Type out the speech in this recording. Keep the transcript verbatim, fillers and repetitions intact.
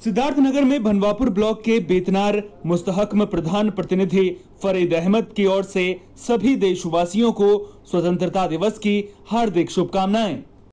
सिद्धार्थनगर में भनवापुर ब्लॉक के बेतनार मुस्तहकम प्रधान प्रतिनिधि फरीद अहमद की ओर से सभी देशवासियों को स्वतंत्रता दिवस की हार्दिक शुभकामनाएं।